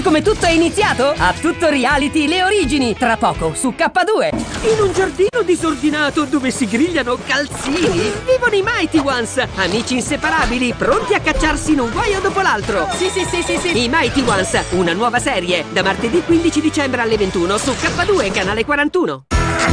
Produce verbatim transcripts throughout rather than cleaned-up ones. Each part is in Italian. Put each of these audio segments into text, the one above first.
come tutto è iniziato? A Tutto Reality le origini, tra poco su K due. In un giardino disordinato dove si grigliano calzini vivono i Mighty Ones, amici inseparabili, pronti a cacciarsi in un guaio dopo l'altro. Sì, sì, sì, sì, sì. I Mighty Ones, una nuova serie, da martedì quindici dicembre alle ventuno su K due, canale quarantuno.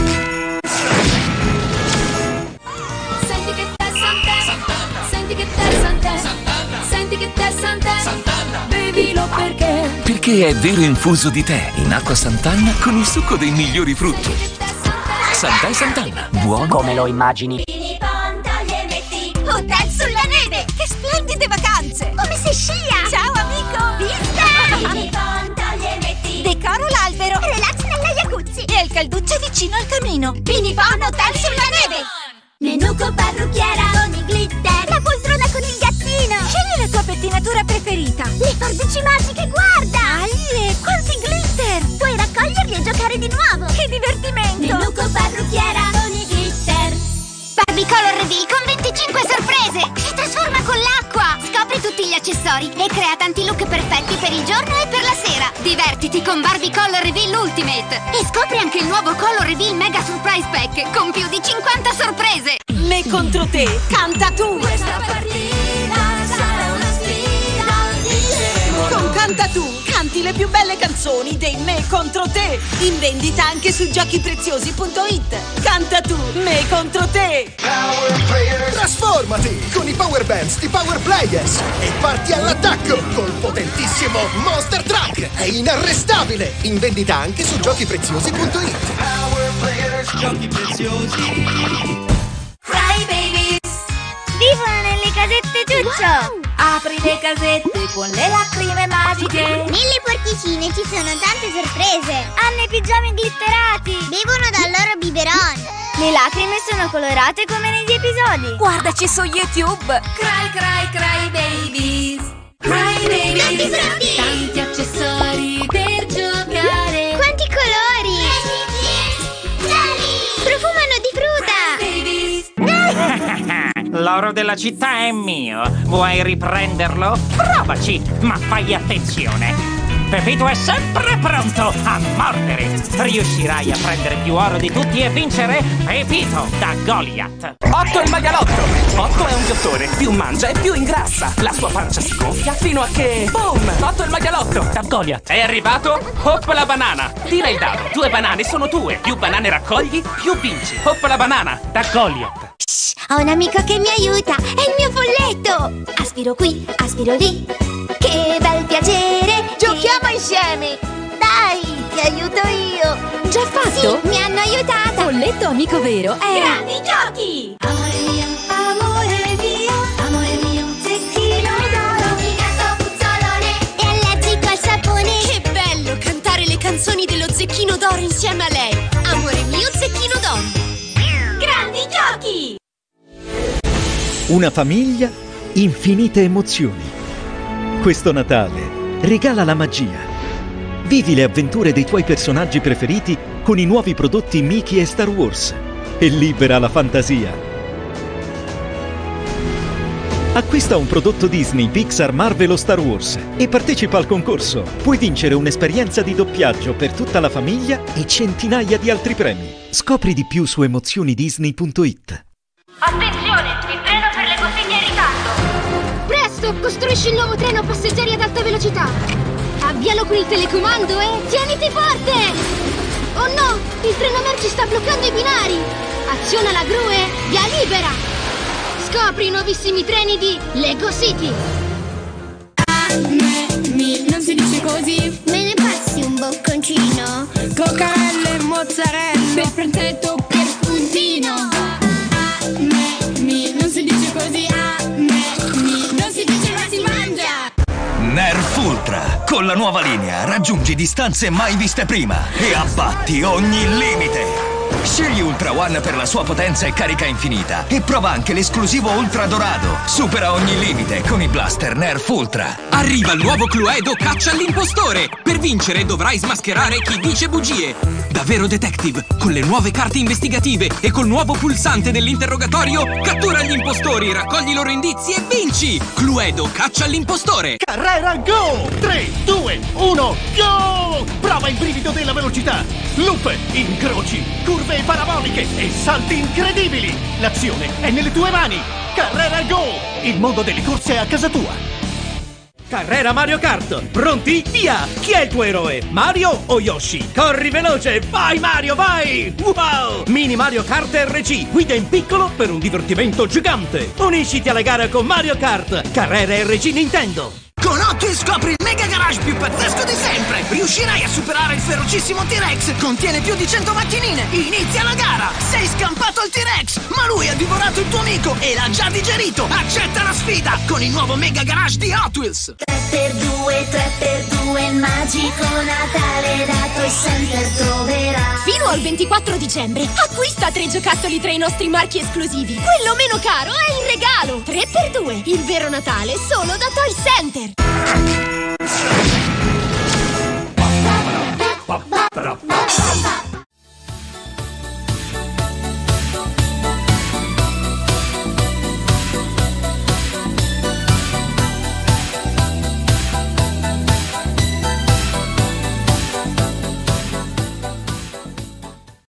Senti che te Sant'Anna, senti che te Sant'Anna, senti che te Sant'Anna, bevilo perché Perché è vero infuso di tè in acqua Sant'Anna con il succo dei migliori frutti. Sant'Anna Sant'Anna, buono come lo immagini. Hotel sulla neve! Che splendide vacanze! Come se scia! Ciao amico! Vista! Decoro l'albero! Relax nella jacuzzi! E il calduccio vicino al camino! Pinipon Hotel sulla neve! Nenuco parrucchiera con i glitter! La poltrona con il gattino! Scegli la tua pettinatura preferita! Le forbici magiche, guarda! Aie, quanti glitter! Puoi raccoglierli e giocare di nuovo! Che divertimento! Nenuco parrucchiera con i glitter! Barbie Color Reveal con venticinque sorprese! Si trasforma con l'acqua! Scopri tutti gli accessori e crea tanti look perfetti per il giorno e per la sera! Divertiti con Barbie Color Reveal Ultimate! E scopri anche il nuovo Color Reveal Mega Surprise Pack con più di cinquanta sorprese! Me contro te, canta tu! Questa partita sarà una sfida, vinceremo! Con Canta tu, canti le più belle canzoni dei Me contro te! In vendita anche su giochi preziosi punto it. Canta tu, Me contro te! Trasformati con i Power Bands di Power Players e parti all'attacco col potentissimo Monster Truck. È inarrestabile! In vendita anche su giochi preziosi punto it. Power Players, giochi preziosi. Cry Babies! Vivono nelle casette Ciuccio! Wow! Apri le casette con le lacrime magiche! Nelle porticine ci sono tante sorprese! Hanno i pigiami glitterati! Bevono dal loro biberon! Le lacrime sono colorate come negli episodi! Guardaci su YouTube! Cry, cry, cry Babies! Cry Babies! Tanti frutti! Tanti accessori per giocare! Quanti colori! Profumano di frutta! L'oro della città è mio. Vuoi riprenderlo? Provaci, ma fai attenzione. Pepito è sempre pronto a mordere. Riuscirai a prendere più oro di tutti e vincere Pepito da Goliath. Otto il maialotto. Otto è un ghiottone. Più mangia e più ingrassa. La sua pancia si gonfia fino a che... Boom! Otto il maialotto da Goliath. È arrivato? Hop la banana. Tira il dado. Due banane sono tue. Più banane raccogli, più vinci. Hop la banana da Goliath. Ho un amico che mi aiuta, è il mio folletto! Aspiro qui, aspiro lì, che bel piacere! Giochiamo insieme! Dai, ti aiuto io! Già fatto? Sì, mi hanno aiutato! Folletto amico vero è... Grandi giochi! Amore mio, amore mio, amore mio, zecchino d'oro, il gatto puzzolone, È allergico al sapone! che bello cantare le canzoni dello zecchino d'oro insieme a lei! Amore mio, zecchino d'oro! Grandi giochi! Una famiglia, infinite emozioni. Questo Natale regala la magia. Vivi le avventure dei tuoi personaggi preferiti con i nuovi prodotti Mickey e Star Wars e libera la fantasia. Acquista un prodotto Disney, Pixar, Marvel o Star Wars e partecipa al concorso. Puoi vincere un'esperienza di doppiaggio per tutta la famiglia e centinaia di altri premi. Scopri di più su emozioni disney punto it. Attenzione, il treno per le bottiglie in ritardo! Presto, costruisci il nuovo treno passeggeri ad alta velocità! Avvialo con il telecomando e tieniti forte! Oh no, il treno merci sta bloccando i binari! Aziona la gru e via libera! Scopri i nuovissimi treni di Lego City! A me, mi, non si dice così. Me ne passi un bocconcino? Coccarelle e mozzarella per pranzetto per spuntino! A me, mi, non si dice così. A me, mi, non si dice ma si mangia. Nerf Ultra. Con la nuova linea raggiungi distanze mai viste prima e abbatti ogni limite. Scegli Ultra One per la sua potenza e carica infinita e prova anche l'esclusivo Ultra Dorado. Supera ogni limite con i blaster Nerf Ultra. Arriva il nuovo Cluedo Caccia all'impostore. Per vincere dovrai smascherare chi dice bugie. Davvero detective, con le nuove carte investigative e col nuovo pulsante dell'interrogatorio, cattura gli impostori, raccogli i loro indizi e vinci! Cluedo Caccia all'impostore. Carrera Go! tre, due, uno, Go! Prova il brivido della velocità. Loop, incroci, curve paraboliche e salti incredibili. L'azione è nelle tue mani. Carrera Go! Il mondo delle corse è a casa tua. Carrera Mario Kart, pronti? Via! Chi è il tuo eroe? Mario o Yoshi? Corri veloce! Vai Mario, vai! Wow! Mini Mario Kart R C, guida in piccolo per un divertimento gigante! Unisciti alla gara con Mario Kart, Carrera R C Nintendo! Con Hot Wheels scopri il mega garage più pazzesco di sempre! Riuscirai a superare il ferocissimo T-Rex! Contiene più di cento macchinine! Inizia la gara! Sei scampato al T-Rex! Ma lui ha divorato il tuo amico e l'ha già digerito! Accetta la sfida con il nuovo mega garage di Hot Wheels! tre per due, tre per due, il magico Natale da Toy Center troverà. Fino al ventiquattro dicembre acquista tre giocattoli tra i nostri marchi esclusivi. Quello meno caro è in regalo. tre per due, il vero Natale solo da Toy Center. Pa, pa, pa, pa, pa, pa, pa.